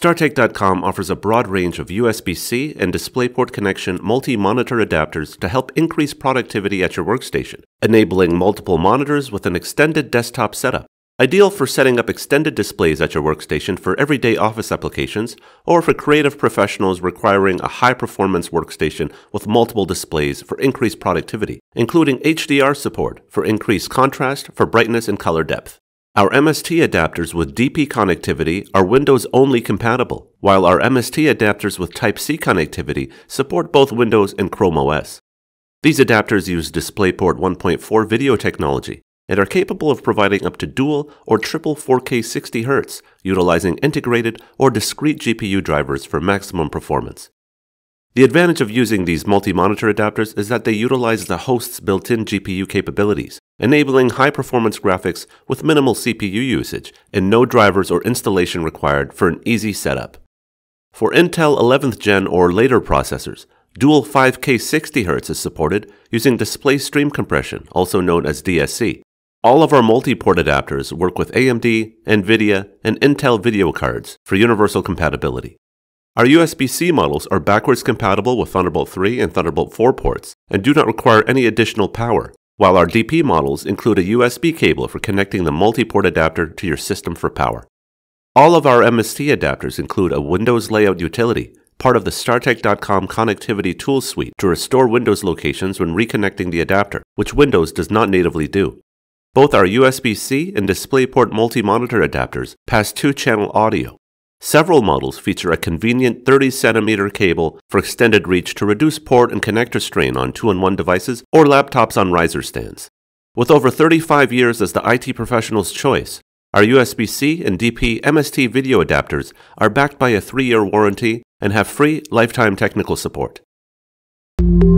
StarTech.com offers a broad range of USB-C and DisplayPort connection multi-monitor adapters to help increase productivity at your workstation, enabling multiple monitors with an extended desktop setup. Ideal for setting up extended displays at your workstation for everyday office applications or for creative professionals requiring a high-performance workstation with multiple displays for increased productivity, including HDR support for increased contrast for brightness and color depth. Our MST adapters with DP connectivity are Windows-only compatible, while our MST adapters with Type-C connectivity support both Windows and Chrome OS. These adapters use DisplayPort 1.4 video technology and are capable of providing up to dual or triple 4K 60 Hz, utilizing integrated or discrete GPU drivers for maximum performance. The advantage of using these multi-monitor adapters is that they utilize the host's built-in GPU capabilities, enabling high-performance graphics with minimal CPU usage and no drivers or installation required for an easy setup. For Intel 11th Gen or later processors, dual 5K 60 Hz is supported using display stream compression, also known as DSC. All of our multi-port adapters work with AMD, NVIDIA, and Intel video cards for universal compatibility. Our USB-C models are backwards compatible with Thunderbolt 3 and Thunderbolt 4 ports and do not require any additional power, while our DP models include a USB cable for connecting the multi-port adapter to your system for power. All of our MST adapters include a Windows layout utility, part of the StarTech.com connectivity tools suite to restore Windows locations when reconnecting the adapter, which Windows does not natively do. Both our USB-C and DisplayPort multi-monitor adapters pass 2-channel audio. Several models feature a convenient 30cm cable for extended reach to reduce port and connector strain on 2-in-1 devices or laptops on riser stands. With over 35 years as the IT professional's choice, our USB-C and DP MST video adapters are backed by a 3-year warranty and have free lifetime technical support.